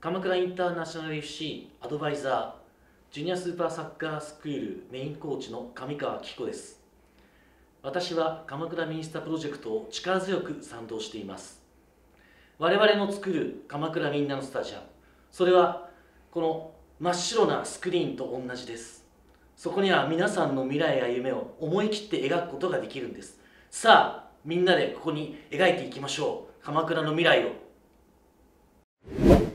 鎌倉インターナショナル FC アドバイザー、ジュニアスーパーサッカースクールメインコーチの上川紀子です。私は鎌倉ミニスタプロジェクトを力強く賛同しています。我々の作る鎌倉みんなのスタジアム、それはこの真っ白なスクリーンと同じです。そこには皆さんの未来や夢を思い切って描くことができるんです。さあ、みんなでここに描いていきましょう。鎌倉の未来を。